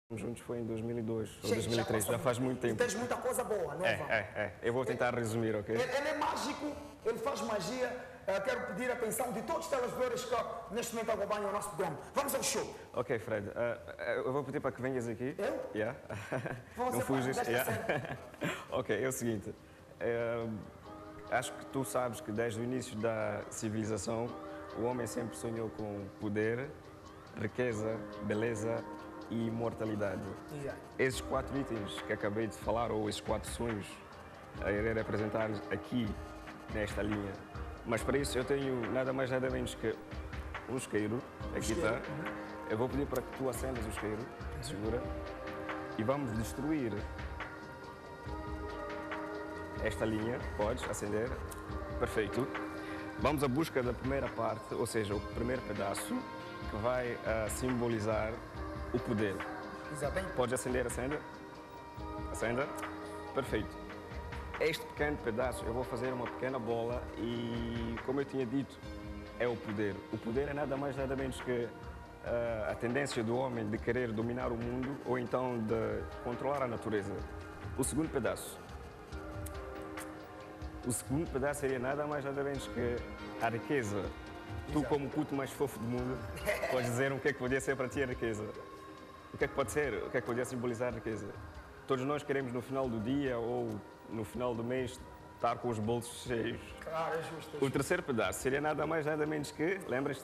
Juntos foi em 2002 ou 2003, já faz muito tempo. E tens muita coisa boa, não é? Eu vou tentar resumir, ok? Ele é mágico, ele faz magia. Quero pedir a atenção de todos os telespectadores que neste momento acompanham o nosso programa. Vamos ao show. Ok, Fred, eu vou pedir para que venhas aqui. Eu? Yeah. Não fujas. Yeah. Ok, é o seguinte. Acho que tu sabes que desde o início da civilização o homem sempre sonhou com poder, riqueza, beleza e imortalidade. Exato. Esses 4 itens que acabei de falar, ou esses 4 sonhos, irei representar aqui nesta linha. Mas para isso eu tenho nada mais nada menos que um isqueiro, aqui está. Eu vou pedir para que tu acendas o isqueiro, segura, e vamos destruir esta linha. Podes acender, perfeito. Vamos à busca da primeira parte, ou seja, o primeiro pedaço que vai simbolizar o poder. Exatamente. Pode acender, acenda. Acenda. Perfeito. Este pequeno pedaço eu vou fazer uma pequena bola e, como eu tinha dito, é o poder. O poder é nada mais nada menos que a tendência do homem de querer dominar o mundo ou então de controlar a natureza. O segundo pedaço. O segundo pedaço seria nada mais nada menos que a riqueza. Tu, como o puto mais fofo do mundo, podes dizer o que é que podia ser para ti a riqueza. O que é que pode ser? O que é que podia simbolizar a riqueza? Todos nós queremos no final do dia ou no final do mês estar com os bolsos cheios. Claro, é justo. O terceiro pedaço seria nada mais nada menos que, lembras-te?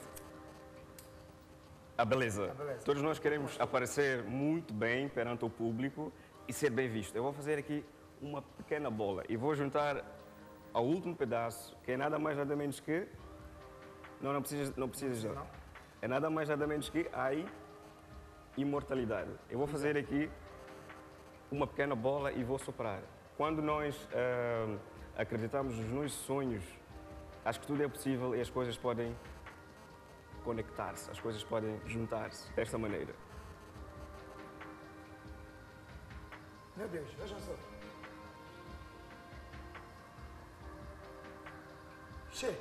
A beleza. Todos nós queremos aparecer muito bem perante o público e ser bem visto. Eu vou fazer aqui uma pequena bola e vou juntar ao último pedaço, que é nada mais nada menos que... Não precisas já. É nada mais nada menos que a imortalidade. Eu vou fazer aqui uma pequena bola e vou soprar. Quando nós acreditamos nos nossos sonhos, acho que tudo é possível e as coisas podem conectar-se, as coisas podem juntar-se desta maneira. Meu Deus, veja só. Che.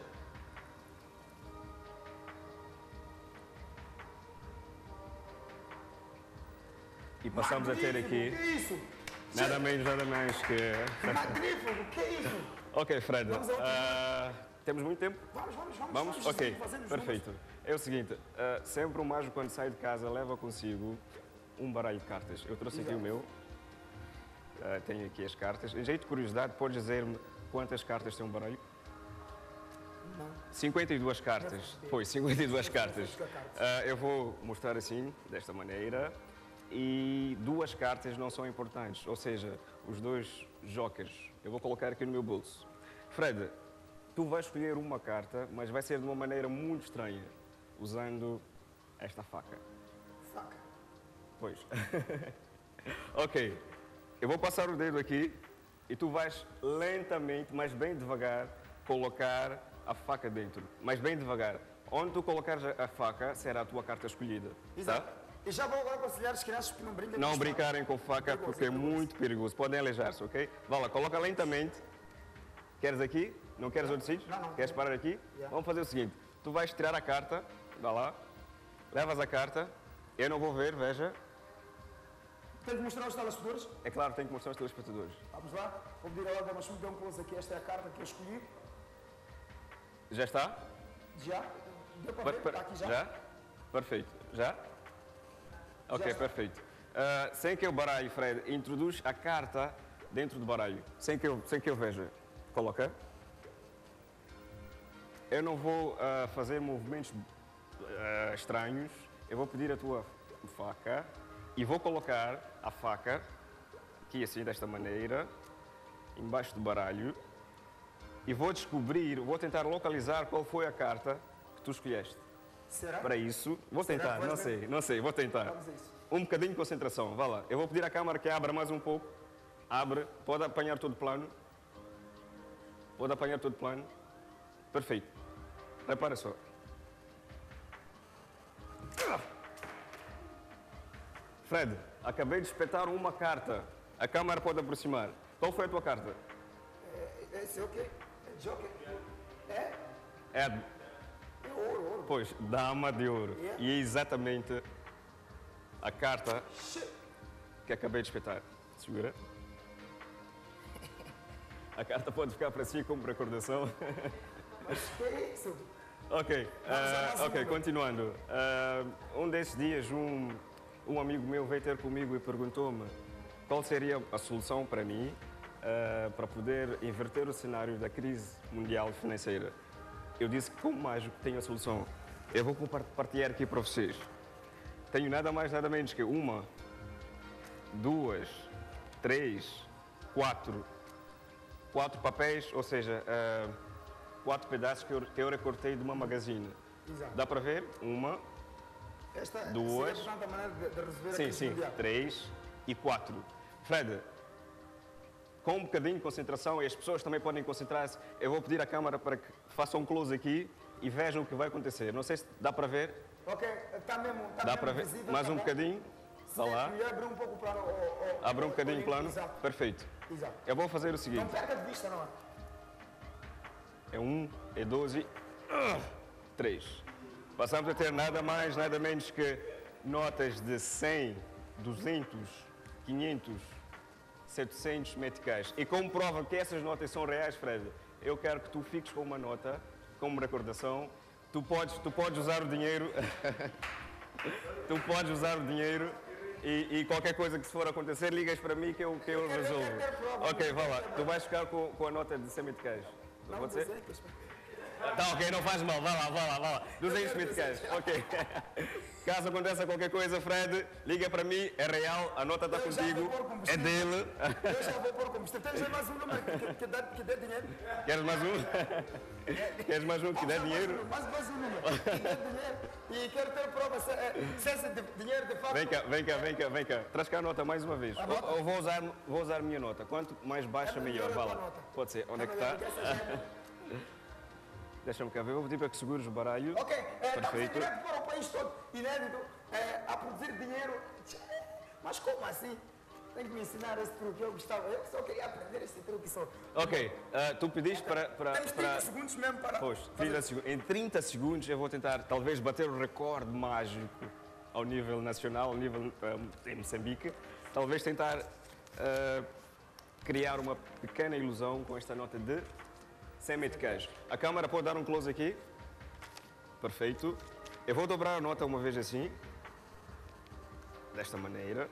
E passamos a ter aqui... Que é isso? Nada menos, nada mais que... Magnífico, que é isso? Ok, Fred. Temos muito tempo? Vamos? Ok, perfeito. É o seguinte, sempre o mágico quando sai de casa leva consigo um baralho de cartas. Eu trouxe aqui o meu. Tenho aqui as cartas. Em jeito de curiosidade, pode dizer-me quantas cartas tem um baralho? Não. 52 cartas. Pois, 52 cartas. Eu vou mostrar assim, desta maneira. E 2 cartas não são importantes, ou seja, os 2 jokers. Eu vou colocar aqui no meu bolso. Fred, tu vais escolher uma carta, mas vai ser de uma maneira muito estranha, usando esta faca. Faca? Pois. Ok. Eu vou passar o dedo aqui e tu vais lentamente, mas bem devagar, colocar a faca dentro. Mas bem devagar. Onde tu colocares a faca, será a tua carta escolhida. Exato. Tá? E já vou agora aconselhar as crianças que não brinquem Não brincarem com faca porque é muito perigoso. Podem aleijar-se, ok? Vá lá, coloca lentamente. Queres aqui? Não queres outro sítio? Não. Queres parar aqui? Yeah. Vamos fazer o seguinte. Tu vais tirar a carta. Vá lá. Levas a carta. Eu não vou ver, veja. Tenho que mostrar aos telespectadores? É claro, tenho que mostrar aos teus espectadores. Vamos lá. Vou pedir a Olga, mas me dê um close aqui. Esta é a carta que eu escolhi. Já está? Já? Deu para ver? Está aqui já? Já? Perfeito. Já? Ok, está. perfeito. Sem que eu baralhe, Fred, introduz a carta dentro do baralho. Sem que eu veja. Coloca. Eu não vou fazer movimentos estranhos. Eu vou pedir a tua faca e vou colocar a faca aqui assim, desta maneira, embaixo do baralho. E vou descobrir, vou tentar localizar qual foi a carta que tu escolheste. Será? Para isso, vou tentar, não sei, vou tentar. Vamos a isso. Um bocadinho de concentração, vá lá. Eu vou pedir à câmara que abra mais um pouco. Abre, pode apanhar todo o plano. Pode apanhar todo o plano. Perfeito. Repara só. Fred, acabei de espetar uma carta. A câmara pode aproximar. Qual foi a tua carta? Esse é o quê? É Joker? É? É Ouro. Pois, dama de ouro. Yeah. E é exatamente a carta que acabei de espetar. Segura. A carta pode ficar para si como recordação. Mas que é isso? Ok, continuando. Um desses dias, um amigo meu veio ter comigo e perguntou-me qual seria a solução para mim para poder inverter o cenário da crise mundial financeira. Eu disse que, como mágico, tenho a solução. Eu vou partilhar aqui para vocês. Tenho nada mais, nada menos que 1, 2, 3, 4 papéis, ou seja, 4 pedaços que eu recortei de uma magazine. Exato. Dá para ver? 1, Esta 2, seria a maneira de resolver a sim, crise sim, mundial. 3 e 4. Fred, com um bocadinho de concentração, e as pessoas também podem concentrar-se, eu vou pedir à câmara para que façam um close aqui e vejam o que vai acontecer. Não sei se dá para ver. Ok, está mesmo, Dá para ver? visível, Mais tá um bom? bocadinho. Está lá. Melhor abrir um pouco o plano. Abre um bocadinho o plano. Exato. Perfeito. Exato. Eu vou fazer o Não seguinte. perca de vista, não é? É 1, é 2 e 3. Passamos a ter nada mais, nada menos que notas de 100, 200, 500, 700 meticais. E como prova que essas notas são reais, Fred, eu quero que tu fiques com uma nota, como recordação. Tu podes usar o dinheiro. Tu podes usar o dinheiro e qualquer coisa que se for acontecer, ligas para mim que eu resolvo. Ok, vá lá. Tu vais ficar com a nota de 100 meticais. Pode ser? Tá, ok, não faz mal, vá lá. 200 meticais, ok. Caso aconteça qualquer coisa, Fred, liga para mim, é real, a nota está contigo, é dele. Eu já vou pôr combustível. Tens mais um número que dê dinheiro? Queres mais um? Queres mais um que dê dinheiro? Mais um número que dê dinheiro. E quero ter prova se esse dinheiro de fato. Vem cá. Traz cá a nota mais uma vez. Eu vou usar a minha nota. Quanto mais baixa, melhor. Vá lá. Pode ser. Onde é que está? Deixa-me cá ver, vou pedir para que segures o baralho. Ok, perfeito. Estamos para o país todo, inédito, a produzir dinheiro. Mas como assim? Tem que me ensinar esse truque, eu gostava. Eu só queria aprender esse truque só. Ok, tu pediste para... Temos 30 segundos mesmo para... Pois, 30 segundos. Em 30 segundos eu vou tentar talvez bater o recorde mágico ao nível nacional, ao nível em Moçambique. Talvez tentar criar uma pequena ilusão com esta nota de 100 meticais. A câmara pode dar um close aqui. Perfeito. Eu vou dobrar a nota uma vez assim. Desta maneira.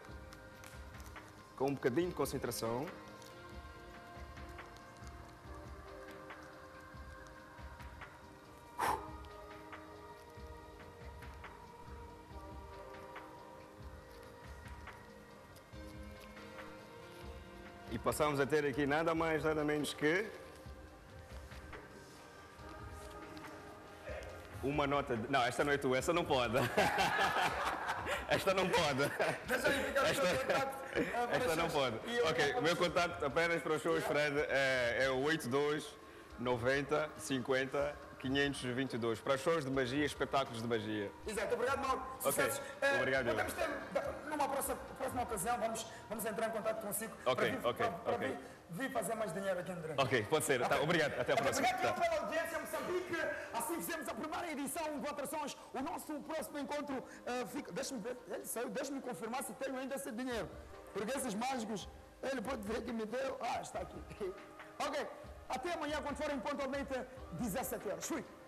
Com um bocadinho de concentração. E passamos a ter aqui nada mais, nada menos que uma nota de... Não, esta não é tua, essa não pode. Esta não pode. Esta não pode. Ok, o meu contacto apenas para os shows, Fred, é o 82 90 50 522. Para shows de magia, espetáculos de magia. Exato, obrigado, Mauro. Ok, obrigado. Podemos ter, numa próxima ocasião, vamos entrar em contato consigo para vir fazer mais dinheiro aqui no Drink. Ok, pode ser. Tá, obrigado, até a próxima. Obrigado pela audiência, Moçambique. Assim fizemos a primeira edição de atrações. O nosso próximo encontro fica... Deixa-me ver, ele saiu, deixa-me confirmar se tenho ainda esse dinheiro. Porque esses mágicos, ele pode dizer que me deu... Ah, está aqui. Ok, até amanhã, quando forem pontualmente 17 horas. Fui.